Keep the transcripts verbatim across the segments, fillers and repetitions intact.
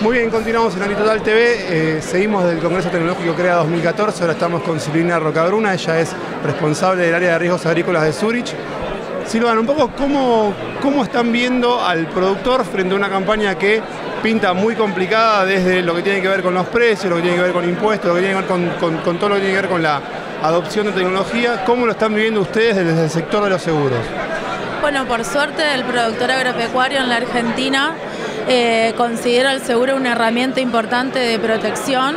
Muy bien, continuamos en AgriTotal T V, eh, seguimos del Congreso Tecnológico CREA dos mil catorce, ahora estamos con Silvina Rocabruna, ella es responsable del área de riesgos agrícolas de Zurich. Silvana, un poco cómo, cómo están viendo al productor frente a una campaña que pinta muy complicada desde lo que tiene que ver con los precios, lo que tiene que ver con impuestos, lo que tiene que ver con, con, con todo lo que tiene que ver con la adopción de tecnología. ¿Cómo lo están viviendo ustedes desde el sector de los seguros? Bueno, por suerte el productor agropecuario en la Argentina eh, considera el seguro una herramienta importante de protección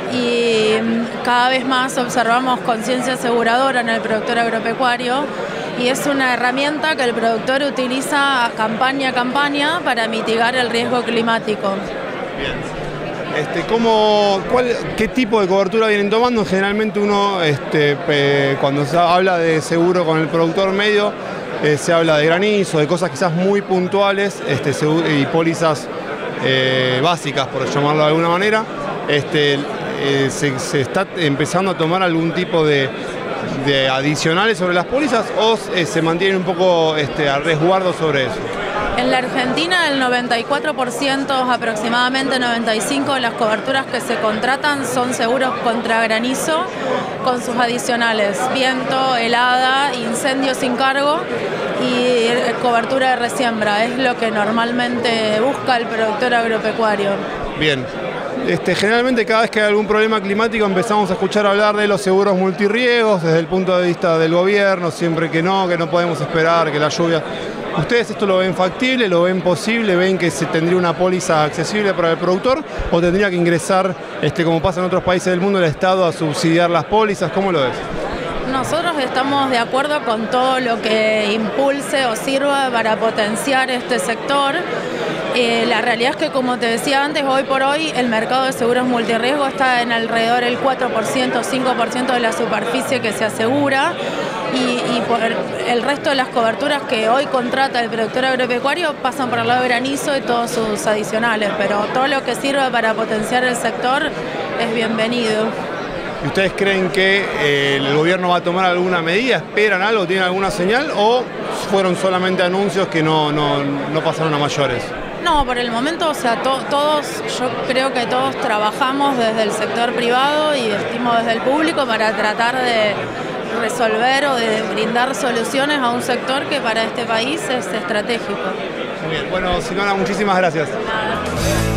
y cada vez más observamos conciencia aseguradora en el productor agropecuario y es una herramienta que el productor utiliza campaña a campaña para mitigar el riesgo climático. Bien. Este, ¿cómo, cuál, ¿Qué tipo de cobertura vienen tomando? Generalmente uno, este, eh, cuando se habla de seguro con el productor medio, eh, se habla de granizo, de cosas quizás muy puntuales este, y pólizas eh, básicas, por llamarlo de alguna manera. Este, eh, se, se está empezando a tomar algún tipo de, de adicionales sobre las pólizas o eh, se mantiene un poco este, a resguardo sobre eso. En la Argentina el noventa y cuatro por ciento, aproximadamente noventa y cinco por ciento de las coberturas que se contratan son seguros contra granizo con sus adicionales, viento, helada, incendio sin cargo y cobertura de resiembra. Es lo que normalmente busca el productor agropecuario. Bien. Este, generalmente cada vez que hay algún problema climático empezamos a escuchar hablar de los seguros multirriegos desde el punto de vista del gobierno, siempre que no, que no podemos esperar, que la lluvia... ¿Ustedes esto lo ven factible, lo ven posible, ven que se tendría una póliza accesible para el productor o tendría que ingresar, este, como pasa en otros países del mundo, el Estado a subsidiar las pólizas? ¿Cómo lo ves? Nosotros estamos de acuerdo con todo lo que impulse o sirva para potenciar este sector. Eh, la realidad es que, como te decía antes, hoy por hoy el mercado de seguros multirriesgo está en alrededor del cuatro por ciento, cinco por ciento de la superficie que se asegura y, y por el resto de las coberturas que hoy contrata el productor agropecuario pasan por el lado de granizo y todos sus adicionales, pero todo lo que sirva para potenciar el sector es bienvenido. ¿Y ustedes creen que eh, el gobierno va a tomar alguna medida? ¿Esperan algo? ¿Tienen alguna señal? ¿O fueron solamente anuncios que no, no, no pasaron a mayores? No, por el momento, o sea, to, todos, yo creo que todos trabajamos desde el sector privado y estimo desde el público para tratar de resolver o de brindar soluciones a un sector que para este país es estratégico. Muy bien, bueno, Silvana, muchísimas gracias. Nada.